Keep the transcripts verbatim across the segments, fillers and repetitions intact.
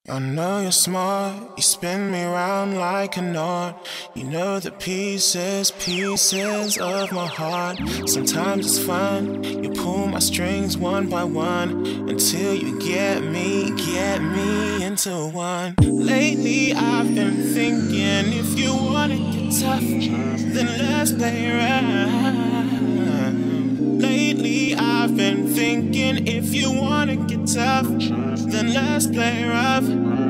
I know you're smart, you spin me round like a knot. You know the pieces, pieces of my heart. Sometimes it's fun, you pull my strings one by one, until you get me, get me into one. Lately I've been thinking, if you wanna get tough, then let's play around. Lately I've been thinking, if you wanna get tough, then let's play rough.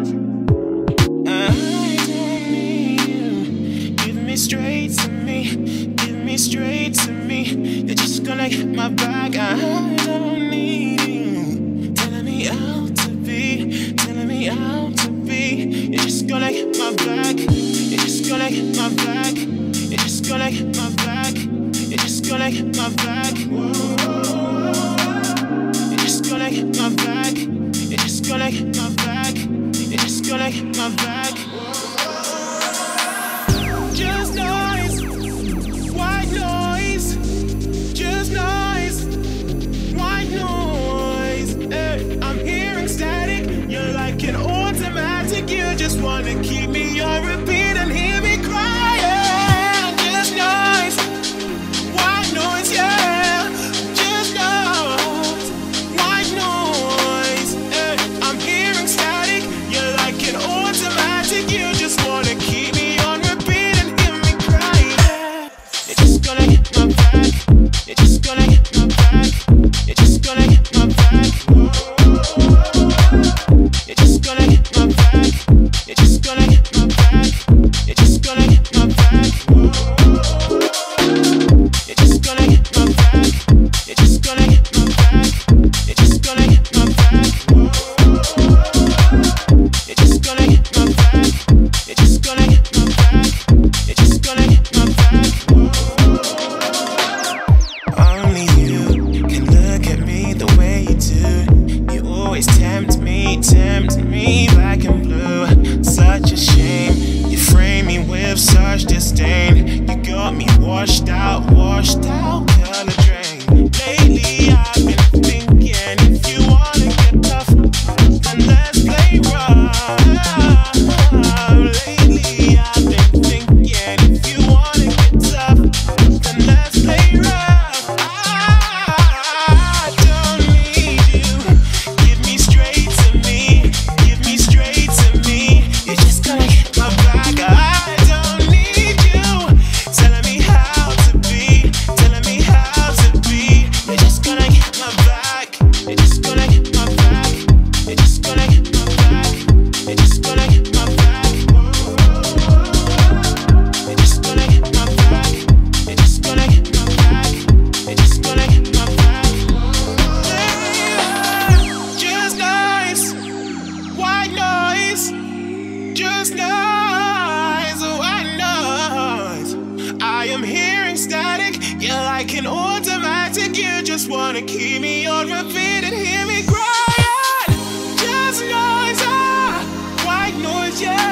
I don't need you. Give me straight to me. Give me straight to me. You're just gonna hit my back. I don't need you. Telling me how to be. Telling me how to be. You're just gonna hit my back. You're just gonna hit my back. You're just gonna hit my back. You're just gonna hit my back. You're just gonna hit my back. You're just gonna hit my back. You're just gonna hit my back. Just noise, white noise. Just noise, white noise. Hey, I'm hearing static. You're like an automatic. You just wanna keep me on repeat and hear me crying. Just noise, white noise, yeah. Just noise, white noise. Hey, I'm hearing static. You're like an automatic. You just wanna keep me on repeat and hear me crying. You're just gonna hit my back. You're just gonna hit my back. You're just gonna hit my back. You're just gonna hit my back. You're just gonna hit my back. You're just gonna hit my back. You're just gonna hit my back. You're just gonna hit my back. You're just gonna hit my back. You're just gonna hit my back. You're just gonna hit my back. You're just gonna hit my back. Only you can look at me the way you do. You always tempt me, tempt me black and blue. Such a shame, you frame me with such disdain. You got me washed out, washed out, color drain. Lately I've been thinking, if you wanna get tough, then let's play rough. Lately I've been thinking, if you wanna get tough, then let's play rough. I don't need you. Give me straight to me. Give me straight to me. You're just gonna hit my back. I don't need you. Telling me how to be. Telling me how to be. You're just gonna hit my back. You're just gonna hit my back. You're just gonna hit my back. You're just gonna hit my back. You're just gonna hit my back. You're just gonna hit my back. You're just gonna hit my back. Just noise, white noise. Just noise, white noise. I am hearing static. You're like an automatic. You just wanna keep me on repeat and hear me crying. Just noise, ah, white noise, yeah.